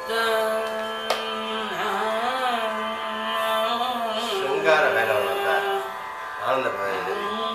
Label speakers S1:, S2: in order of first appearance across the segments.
S1: Singaravelavan வந்தார். ஆனந்த Bhairavi.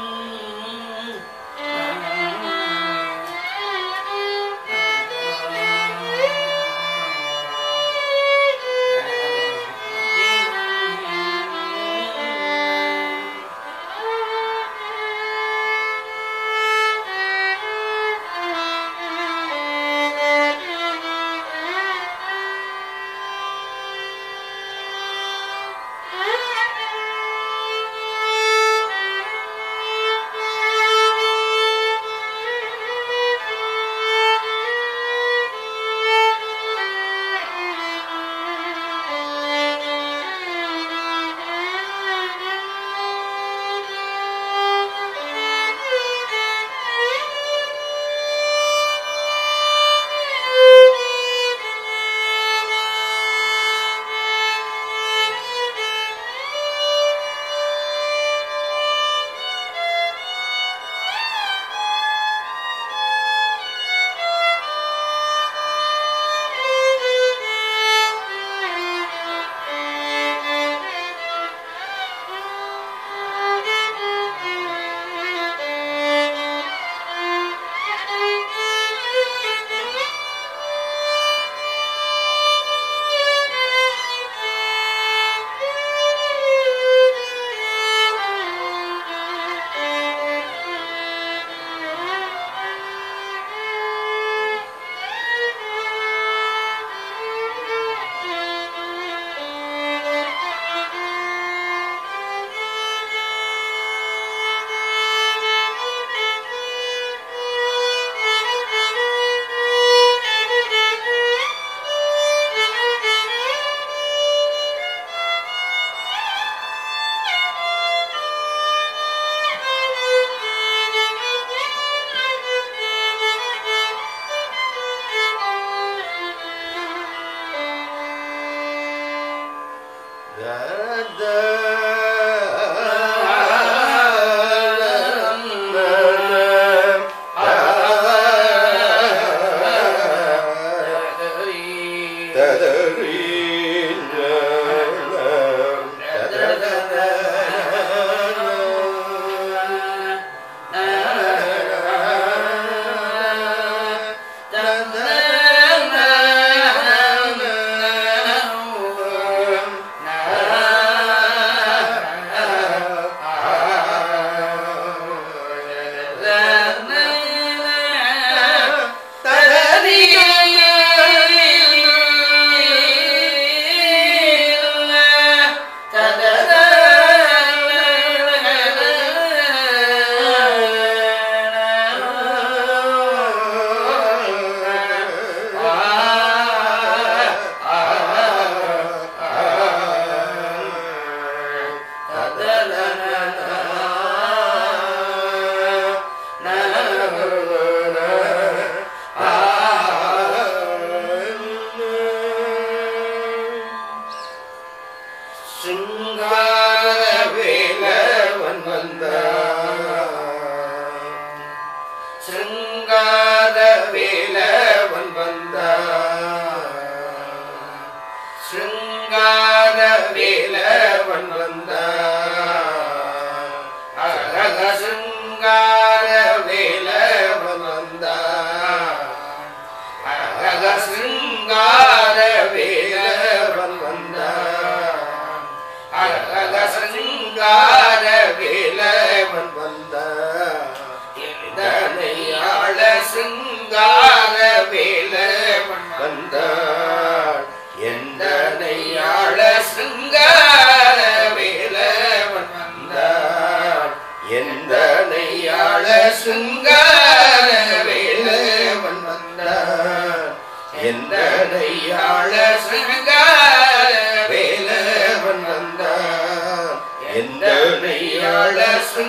S1: Singaravelavan vandhan. Singaravelavan vandhan. Singaravelavan vandhan. Araga Singaravelavan vandhan. Araga Singaravelavan vandhan. Araga Singaravelavan vandhan. Endanaiyala Singaravelavan vandhan. Endanaiyala Singaravelavan vandhan. Endanaiyala Singaravelavan vandhan. Endanaiyala Singaravelavan vandhan. Endanaiyala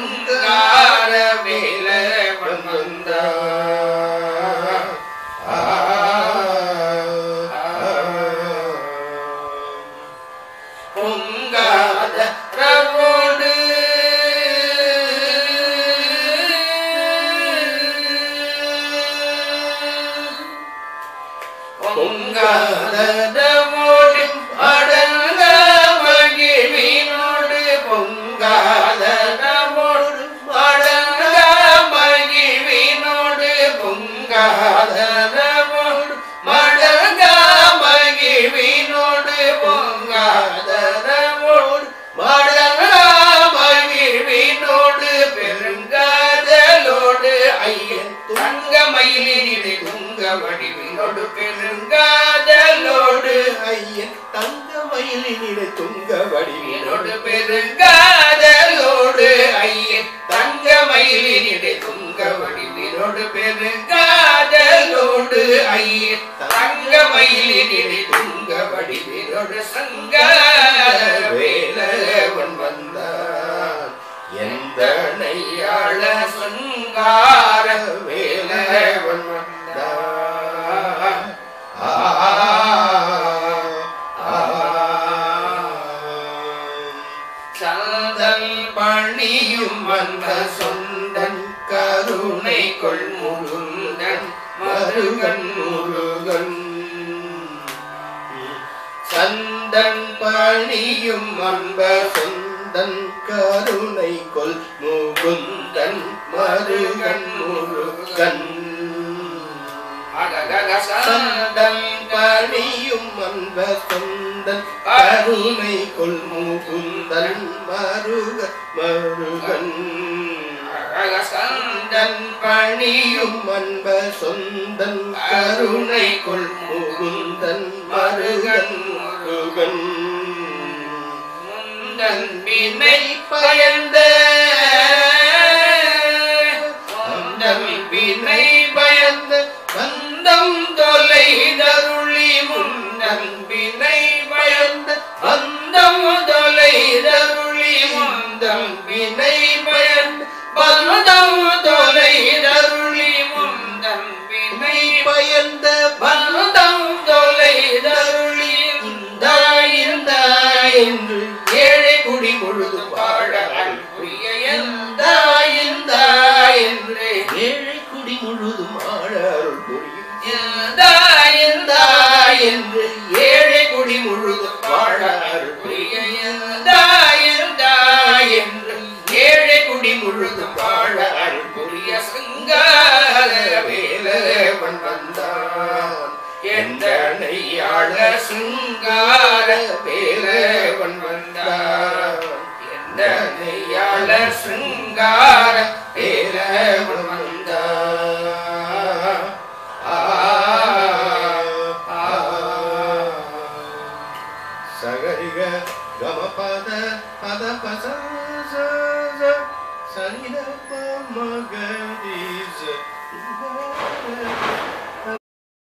S1: Singaravelavan vandhan. பொங்காத ரவோடு பொங்காதனமோடு அடங்க மகிழ்வினோடு பொங்காதனமோடு அடங்க மகிழ்வினோடு பொங்காதனமோடு மடங்க மகிழ்வினோடு பொங்காதனமோடு மடங்க மகிழ்வினோடு பெருங்காதலோடு ஐயன் தங்க மயிலினிடை துங்க வடிவினோடு பெருங்காதலோடு ஐயன் தங்க மயிலினிடை துங்க வடிவினோடு பெருங்காதலோடு ஐயன் தங்க மயிலினிடை துங்க வடிவினோடு பெருங்காதலோடு ஐயன் தங்க மயிலினிடை துங்க வடிவினோடு சங்கரவேலவன் வந்தான் எந்த நெய்யாள சங்கார வேலவன் வந்தான். சந்தன் பணியும் வந்த சொந்தன் கருணை கொள் முருகன் மருகன் முருகன் சந்தன் பணியும் அன்ப சொந்தன் கருணை கொள் முகுந்தன் மருகன் முருகன் சந்தன் பணியும் அன்ப சொந்தன் கருணை கொள் முகுந்தன் மருகன் மருகன் சந்தன் பணியும் அன்ப சொந்தன் கருணை கொள் முகுந்தன் மருகன் முருகன் முந்தன் வினை பயந்த முந்தன் வினை பயந்த பந்தம் தொலை தருளி முந்தன் வினை பயந்த பந்தம் தொலை தருளி முந்தன் வினை பயந்த பந்தம் தொலை தருளி முந்தன் வினை பயந்த பந்தம் தொலை தருளி இந்த என்று ஏழை குடி முழுது பாட புரிய எந்த என்று ஏழை குடி முழுதும் ஆட அருள் புரியும் எந்த என்று ஏழை குடி முழுதும் பாட அருள் புரிய எந்த என்று ஏழை குடி முழுதும் வாழ அருள் புரிய சிங்காரவேலவன் வந்தான் எந்த நெய்யாள சிங்காரவேலவன் வந்தான் எந்த நெய்யாள சிங்காரவேலவன் வந்தான். சகரிக கமபத பத பச சரித மகரிச